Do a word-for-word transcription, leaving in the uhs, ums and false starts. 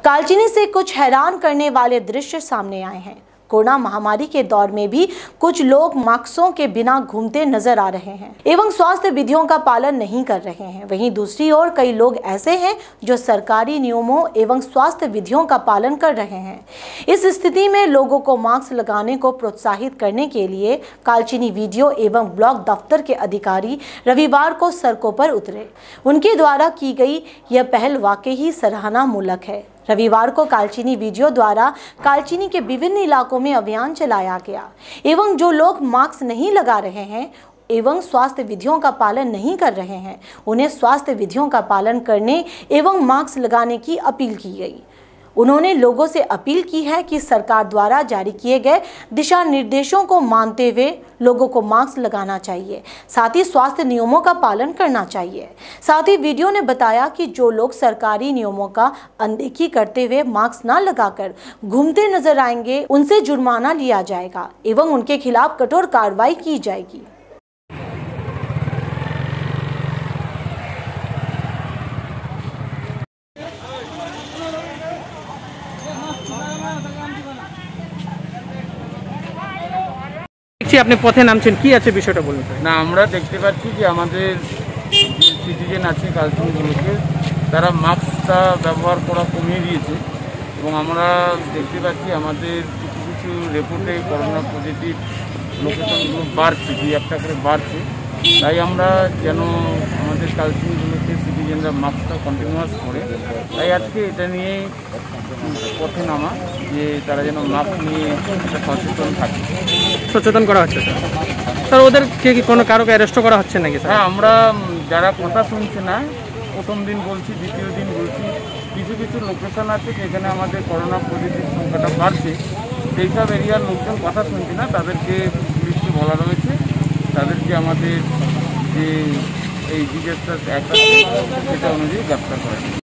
कालचिनी से कुछ हैरान करने वाले दृश्य सामने आए हैं। कोरोना महामारी के दौर में भी कुछ लोग मास्कों के बिना घूमते नजर आ रहे हैं एवं स्वास्थ्य विधियों का पालन नहीं कर रहे हैं। वहीं दूसरी ओर कई लोग ऐसे हैं जो सरकारी नियमों एवं स्वास्थ्य विधियों का पालन कर रहे हैं। इस स्थिति में लोगों को मास्क लगाने को प्रोत्साहित करने के लिए कालचिनी वीडियो एवं ब्लॉक दफ्तर के अधिकारी रविवार को सड़कों पर उतरे। उनके द्वारा की गई यह पहल वाकई ही सराहना मूलक है। रविवार को कालचिनी वीडियो द्वारा कालचिनी के विभिन्न इलाकों में अभियान चलाया गया एवं जो लोग मास्क नहीं लगा रहे हैं एवं स्वास्थ्य विधियों का पालन नहीं कर रहे हैं उन्हें स्वास्थ्य विधियों का पालन करने एवं मास्क लगाने की अपील की गई। उन्होंने लोगों से अपील की है कि सरकार द्वारा जारी किए गए दिशा निर्देशों को मानते हुए लोगों को मास्क लगाना चाहिए, साथ ही स्वास्थ्य नियमों का पालन करना चाहिए। साथ ही वीडियो ने बताया कि जो लोग सरकारी नियमों का अनदेखी करते हुए मास्क न लगाकर घूमते नजर आएंगे उनसे जुर्माना लिया जाएगा एवं उनके खिलाफ कठोर कार्रवाई की जाएगी। আপনি পথে নামছেন, কি আছে বিষয়টা বলুন। না, আমরা দেখতে পাচ্ছি যে আমাদের যে সিটিজেন আছে কালচিনিগুলোকে তারা মাস্কটা ব্যবহার করা কমিয়ে দিয়েছে এবং আমরা দেখতে পাচ্ছি আমাদের কিছু কিছু রিপোর্টে করোনা পজিটিভ লোকেশনগুলো বাড়ছে, দুই একটা করে বাড়ছে। তাই আমরা যেন আমাদের কালচিনিগুলোকে সিটিজেনরা মাস্কটা কন্টিনিউয়াস করে, তাই আজকে এটা নিয়ে পথে নামা যে তারা যেন মাস্ক নিয়ে একটা সচেতন থাকে, সচেতন করা হচ্ছে। স্যার ওদেরকে কি কোনো কারোকে অ্যারেস্ট করা হচ্ছে নাকি? হ্যাঁ, আমরা যারা কথা শুনছে না, প্রথম দিন বলছি, দ্বিতীয় দিন বলছি, কিছু কিছু লোকেশন আছে যেখানে আমাদের করোনা পজিটিভ সংখ্যাটা বাড়ছে, সেই সব এরিয়ার লোকজন কথা শুনছে না, তাদেরকে পুলিশকে বলা রয়েছে তাদেরকে আমাদের যে এই জিজ্ঞাসা একটা সেটা অনুযায়ী গ্রেপ্তার করা।